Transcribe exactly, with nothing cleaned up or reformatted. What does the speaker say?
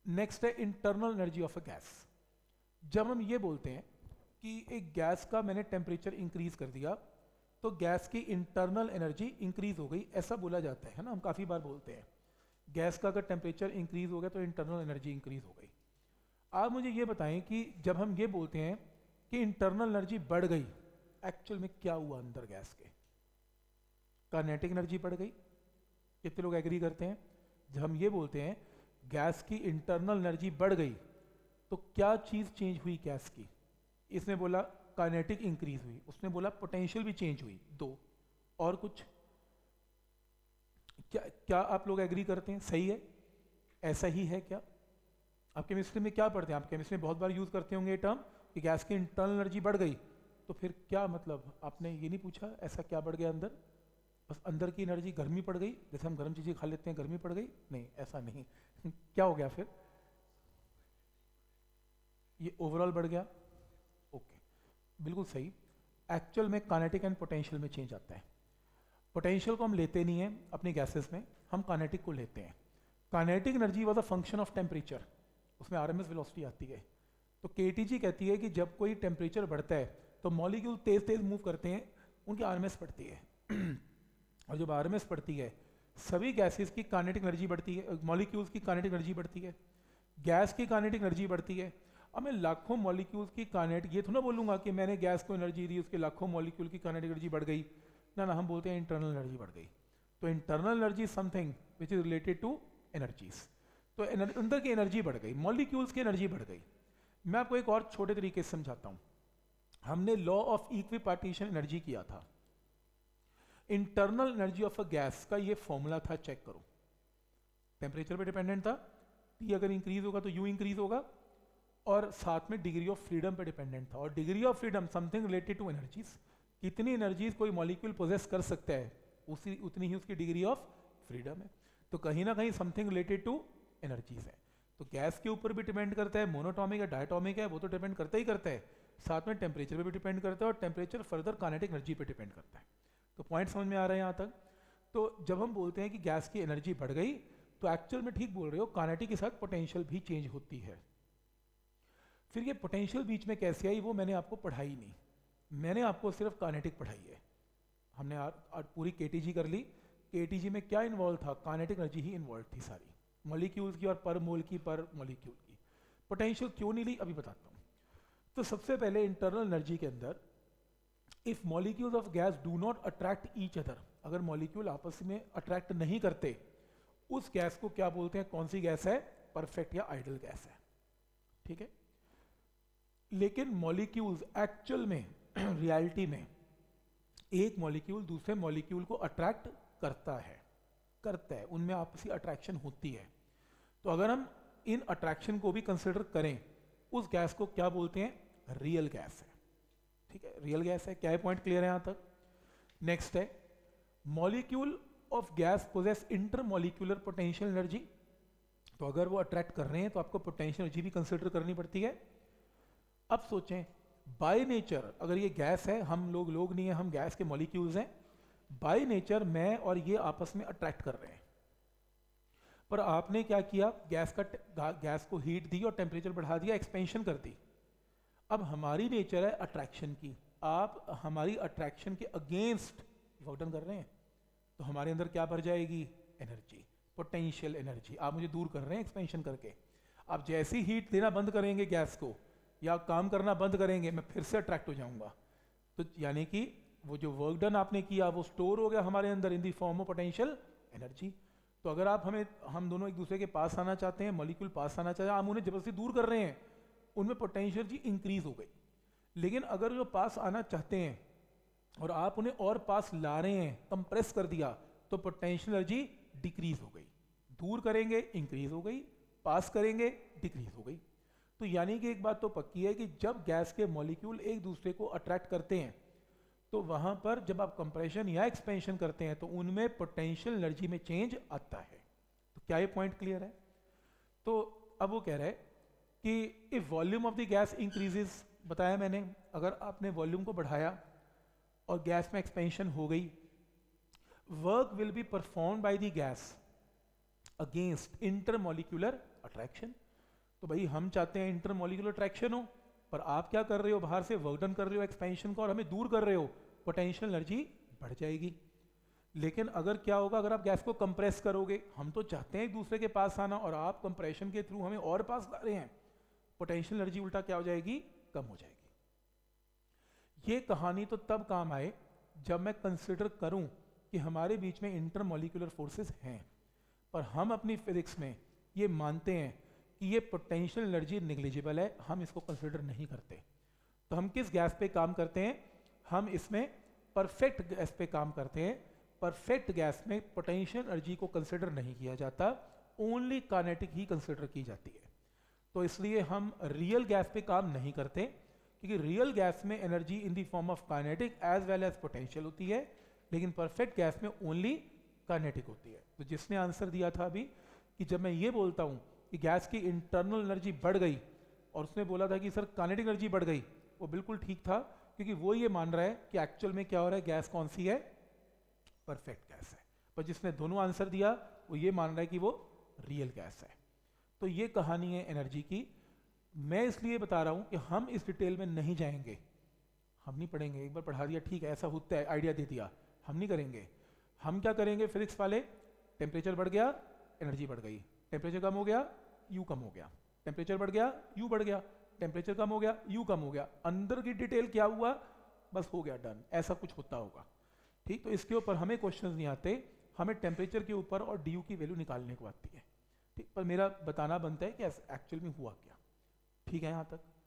Next है internal energy of a gas. जब हम ये बोलते हैं कि एक गैस का मैंने टेम्परेचर इंक्रीज कर दिया तो गैस की इंटरनल एनर्जी इंक्रीज हो गई, ऐसा बोला जाता है ना, हम काफ़ी बार बोलते हैं गैस का अगर टेम्परेचर इंक्रीज हो गया तो इंटरनल एनर्जी इंक्रीज हो गई। आप मुझे ये बताएं कि जब हम ये बोलते हैं कि इंटरनल एनर्जी बढ़ गई, एक्चुअल में क्या हुआ अंदर गैस के? काइनेटिक एनर्जी बढ़ गई। कितने लोग एग्री करते हैं? जब हम ये बोलते हैं गैस की इंटरनल एनर्जी बढ़ गई तो क्या चीज़ चेंज हुई गैस की? इसने बोला काइनेटिक इंक्रीज हुई, उसने बोला पोटेंशियल भी चेंज हुई। दो और कुछ? क्या क्या आप लोग एग्री करते हैं? सही है, ऐसा ही है क्या? आप केमिस्ट्री में क्या पढ़ते हैं? आप केमिस्ट्री में बहुत बार यूज करते होंगे ये टर्म कि गैस की इंटरनल एनर्जी बढ़ गई, तो फिर क्या मतलब? आपने ये नहीं पूछा ऐसा क्या बढ़ गया अंदर? बस अंदर की एनर्जी गर्मी पड़ गई, जैसे हम गर्म चीज़ें खा लेते हैं गर्मी पड़ गई? नहीं, ऐसा नहीं। क्या हो गया फिर? ये ओवरऑल बढ़ गया। ओके, बिल्कुल सही। एक्चुअल में काइनेटिक एंड पोटेंशियल में चेंज आता है। पोटेंशियल को हम लेते नहीं हैं अपनी गैसेस में, हम काइनेटिक को लेते हैं। Kinetic energy was a function of temperature, उसमें आरएमएस वेलोसिटी आती है। तो केटीजी कहती है कि जब कोई टेम्परेचर बढ़ता है तो मॉलिक्यूल तेज तेज मूव करते हैं, उनकी आरएमएस बढ़ती है। और जब आरएमएस बढ़ती है सभी गैसेस की काइनेटिक एनर्जी बढ़ती है, मॉलिक्यूल्स की काइनेटिक एनर्जी बढ़ती है, गैस की काइनेटिक एनर्जी बढ़ती है। अब मैं लाखों मॉलिक्यूल्स की काइनेटिक, ये तो ना बोलूँगा कि मैंने गैस को एनर्जी दी उसके लाखों मॉलिक्यूल की काइनेटिक एनर्जी बढ़ गई, ना ना, हम बोलते हैं इंटरनल एनर्जी बढ़ गई। तो internal energy something which is related to energies. तो अंदर की एनर्जी बढ़ गई, मॉलिक्यूल्स की एनर्जी बढ़ गई। मैं आपको एक और छोटे तरीके से समझाता हूँ। हमने लॉ ऑफ इक्विपार्टीशन एनर्जी किया था। Internal energy of a gas का ये फॉर्मूला था, चेक करो। टेम्परेचर पे डिपेंडेंट था, टी अगर इंक्रीज होगा तो यू इंक्रीज होगा, और साथ में डिग्री ऑफ फ्रीडम पे डिपेंडेंट था। और degree of freedom something related to energies, कितनी एनर्जीज कोई मॉलिक्यूल पोजेस कर सकता है उसी उतनी ही उसकी डिग्री ऑफ फ्रीडम है। तो कहीं ना कहीं समथिंग रिलेटेड टू एनर्जीज है। तो गैस के ऊपर भी डिपेंड करता है, मोनोटॉमिक है डायटोमिक है, वो तो डिपेंड करता ही करता है, साथ में टेम्परेचर पे भी डिपेंड करता है, और टेम्परेचर फर्दर काइनेटिक एनर्जी पे डिपेंड करता है। तो पॉइंट समझ में आ रहा है यहाँ तक? तो जब हम बोलते हैं कि गैस की एनर्जी बढ़ गई तो एक्चुअल में ठीक बोल रहे हो, काइनेटिक के साथ पोटेंशियल भी चेंज होती है। फिर ये पोटेंशियल बीच में कैसे आई वो मैंने आपको पढ़ाई नहीं, मैंने आपको सिर्फ काइनेटिक पढ़ाई है। हमने आज आज पूरी केटीजी कर ली। केटीजी में क्या इन्वॉल्व था? काइनेटिक एनर्जी ही इन्वॉल्व थी सारी, मॉलिक्यूल्स की और पर मोल की, पर मॉलिक्यूल की। पोटेंशियल क्यों नहीं ली अभी बताता हूँ। तो सबसे पहले इंटरनल एनर्जी के अंदर, if molecules of gas do not attract each other, अगर मॉलिक्यूल आपस में अट्रैक्ट नहीं करते, उस गैस को क्या बोलते हैं? कौन सी गैस है? परफेक्ट या आइडियल गैस है। ठीक है। लेकिन मॉलिक्यूल्स एक्चुअल में रियलिटी में एक मॉलिक्यूल दूसरे मॉलिक्यूल को अट्रैक्ट करता है करता है उनमें आपसी अट्रैक्शन होती है। तो अगर हम इन अट्रैक्शन को भी कंसिडर करें, उस गैस को क्या बोलते हैं? रियल गैस है। ठीक है, रियल गैस है। क्या है? पॉइंट क्लियर है यहां तक? नेक्स्ट है, molecule of gas possess intermolecular potential energy. तो अगर वो अट्रैक्ट कर रहे हैं तो आपको पोटेंशियल एनर्जी भी कंसिडर करनी पड़ती है। अब सोचें, बाय नेचर अगर ये गैस है, हम लोग लोग नहीं है, हम गैस के मॉलिक्यूल्स हैं, बाय नेचर मैं और ये आपस में अट्रैक्ट कर रहे हैं। पर आपने क्या किया? गैस का गैस को हीट दी और टेम्परेचर बढ़ा दिया, एक्सपेंशन कर दी। अब हमारी नेचर है अट्रैक्शन की, आप हमारी अट्रैक्शन के अगेंस्ट वर्क डन कर रहे हैं, तो हमारे अंदर क्या भर जाएगी? Energy, potential energy. आप मुझे दूर कर रहे हैं एक्सपेंशन करके। आप जैसी हीट देना बंद करेंगे गैस को या काम करना बंद करेंगे, मैं फिर से अट्रैक्ट हो जाऊंगा। तो यानी कि वो जो वर्क डन आपने किया वो स्टोर हो गया हमारे अंदर in the form of potential energy. तो अगर आप हमें हम दोनों एक दूसरे के पास आना चाहते हैं, मॉलिक्यूल पास आना चाहते हैं, आप उन्हें जबरदस्ती दूर कर रहे हैं, उनमें पोटेंशियल एनर्जी इंक्रीज हो गई। लेकिन अगर जो पास आना चाहते हैं और आप उन्हें और पास ला रहे हैं, कंप्रेस कर दिया, तो पोटेंशियल एनर्जी डिक्रीज हो गई। दूर करेंगे इंक्रीज हो गई, पास करेंगे डिक्रीज हो गई। तो यानी कि एक बात तो पक्की है कि जब गैस के मॉलिक्यूल एक दूसरे को अट्रैक्ट करते हैं, तो वहां पर जब आप कंप्रेशन या एक्सपेंशन करते हैं तो उनमें पोटेंशियल एनर्जी में चेंज आता है। तो क्या ये पॉइंट क्लियर है? तो अब वो कह रहा है कि if volume of the gas increases, बताया मैंने, अगर आपने वॉल्यूम को बढ़ाया और गैस में एक्सपेंशन हो गई, work will be perform by the gas against intermolecular attraction. तो भाई हम चाहते हैं इंटरमोलिकुलर ट्रैक्शन हो, पर आप क्या कर रहे हो, बाहर से वर्क डन कर रहे हो एक्सपेंशन का और हमें दूर कर रहे हो, पोटेंशियल एनर्जी बढ़ जाएगी। लेकिन अगर क्या होगा, अगर आप गैस को कंप्रेस करोगे, हम तो चाहते हैं एक दूसरे के पास आना और आप कंप्रेशन के थ्रू हमें और पास ला रहे हैं, पोटेंशियल एनर्जी उल्टा क्या हो जाएगी, कम हो जाएगी। ये कहानी तो तब काम आए जब मैं कंसिडर करूं कि हमारे बीच में इंटरमोलिकुलर फोर्सेस हैं, पर हम अपनी फिजिक्स में ये मानते हैं कि ये पोटेंशियल एनर्जी निग्लिजिबल है, हम इसको कंसिडर नहीं करते। तो हम किस गैस पे काम करते हैं, हम इसमें परफेक्ट गैस पे काम करते हैं। परफेक्ट गैस में पोटेंशियल एनर्जी को कंसिडर नहीं किया जाता, ओनली काइनेटिक ही कंसिडर की जाती है। तो इसलिए हम रियल गैस पे काम नहीं करते, क्योंकि रियल गैस में energy in the form of kinetic as well as potential होती है, लेकिन परफेक्ट गैस में ओनली काइनेटिक होती है। तो जिसने आंसर दिया था अभी कि जब मैं ये बोलता हूँ कि गैस की इंटरनल एनर्जी बढ़ गई और उसने बोला था कि सर काइनेटिक एनर्जी बढ़ गई, वो बिल्कुल ठीक था, क्योंकि वो ये मान रहा है कि एक्चुअल में क्या हो रहा है, गैस कौन सी है, परफेक्ट गैस है। पर जिसने दोनों आंसर दिया वो ये मान रहा है कि वो रियल गैस है। तो ये कहानी है एनर्जी की। मैं इसलिए बता रहा हूं कि हम इस डिटेल में नहीं जाएंगे, हम नहीं पढ़ेंगे, एक बार पढ़ा दिया ठीक है, ऐसा होता है, आइडिया दे दिया, हम नहीं करेंगे। हम क्या करेंगे, फिजिक्स वाले, टेम्परेचर बढ़ गया एनर्जी बढ़ गई, टेम्परेचर कम हो गया यू कम हो गया, टेम्परेचर बढ़ गया यू बढ़ गया, टेम्परेचर कम हो गया यू कम हो गया, अंदर की डिटेल क्या हुआ बस हो गया डन, ऐसा कुछ होता होगा। ठीक, तो इसके ऊपर हमें क्वेश्चंस नहीं आते, हमें टेम्परेचर के ऊपर और डी यू की वैल्यू निकालने को आती है। ठीक, पर मेरा बताना बनता है कि एक्चुअल में हुआ क्या। ठीक है यहाँ तक।